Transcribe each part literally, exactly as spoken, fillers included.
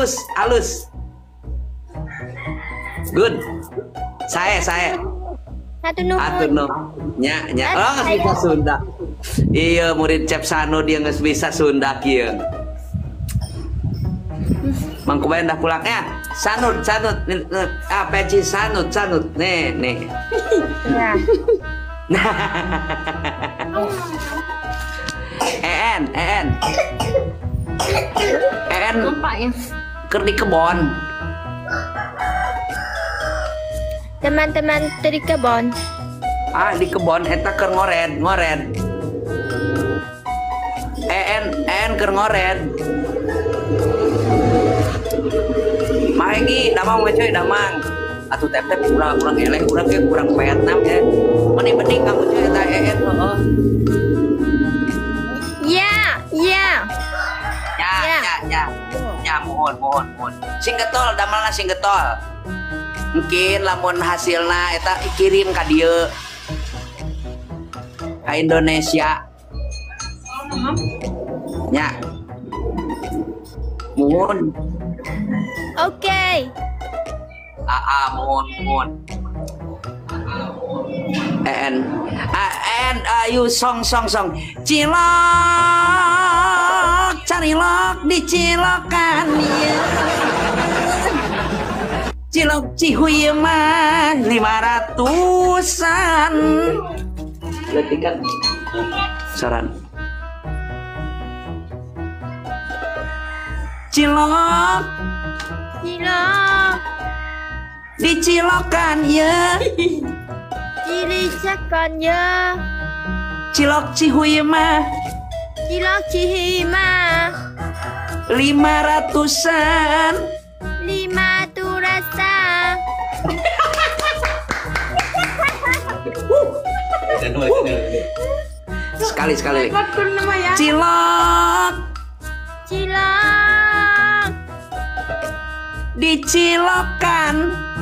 halus, halus. Good. Saya, saya. Satu nuhun. Atuh no. Nya, nya. Oh, nggak bisa Sunda. Iya, murid Cep Sano dia nggak bisa Sunda kieu. Mangkubayan dah pulang ya. Sanut, sanut. Ah, peci sanut, sanut. Nih, nih. Ya. En, en. En. Nampak ya. Ker di kebon. Teman-teman dari kebon. Ah, di kebon eta keur ngored, ngored. En, en keur ngored. Maengi, damang we coy, damang. Atuh tep-tep kurang kurang eleh, kurang ge kurang Vietnam ya. Mending-mending kamu coy eta en heuh. Ya, ya. Ya, Ya. ya, ya. Ya, mohon, mohon, mohon. Sing getol, damelna sing getol. Mungkin lamun hasilna eta kirim ka dieu. Ka Indonesia. Ya. Mohon. Oke. Ah, ah, mohon, mohon. En, ah, en, ayo song, song, song. Cilok, carilok di cilokan ya. Cilok cihuy mah lima ratusan. Berarti kan saran. Cilok, Cilok. dicilokan ya. Ciricakan ya. Cilok cihuy mah Cilok cihima. lima ratusan. Lima tu rasa. Sekali sekali. Cilok, Cilok. dicilokan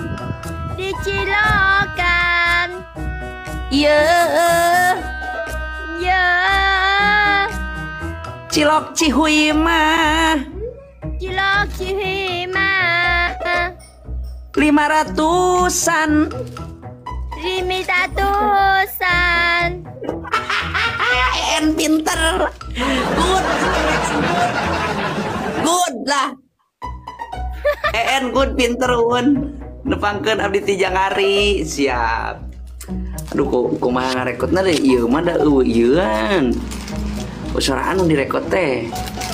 Dicilokan. ya. Ya. Cilok cihuy mah Cilok cihima. lima ratusan. Rimi tatusan. En pinter. Good. Good lah. En good pinter un. Nepangkeun abdi tijang hari. Siap. Aduh kok kumaha ngarekodna deui ieu mah da eueuh ieuan. Usoraan nu direkod teh.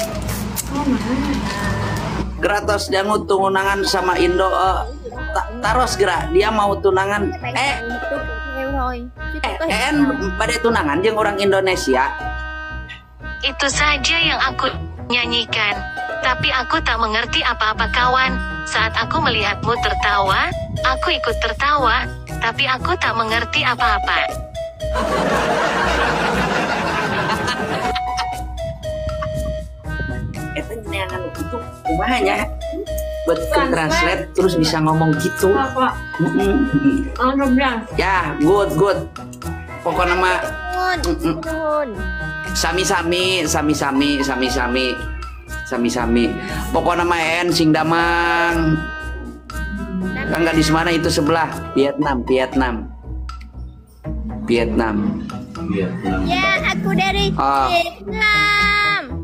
Gratos jangan tunangan sama Indo uh, ta taros gerak dia mau tunangan eh eh en pada tunangan jeung orang Indonesia. Itu saja yang aku nyanyikan. Tapi aku tak mengerti apa-apa kawan. Saat aku melihatmu tertawa, aku ikut tertawa. Tapi aku tak mengerti apa-apa. Eta nyanyian gitu kumaha nya? Buat translate terus bisa ngomong gitu. Mm-mm. Ya, good good. Pokoknya mah Nuhun. Nuhun. sami-sami, sami-sami, sami-sami, sami-sami. Pokoknya mah en sing damang. Tangga di mana itu sebelah Vietnam, Vietnam, Vietnam. Ya, aku dari Ah. Vietnam.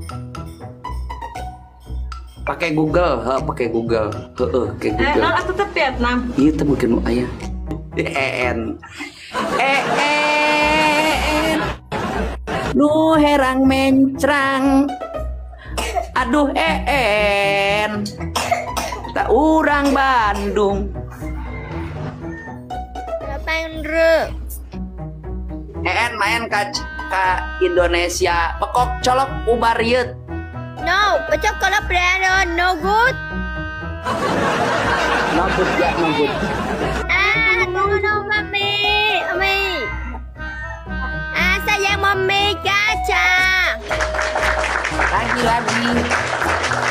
Pakai Google, ha, pakai Google, heeh, pakai Eh, Google. non tetap Vietnam. Iya tuh mungkin ayah. En, en, nu herang mencrang, aduh en, tak urang Bandung. Pandre. En main ka, ka Indonesia, pekok colok ubar yeut. No, pecok kalau brand no good. No good ya, no good. Ah, tunggu no mami, mami. Ah, sayang mami kaca. Lagi lagi,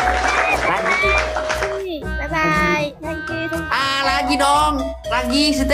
lagi. Bye bye. Thank you. Thank you. Ah lagi dong, lagi si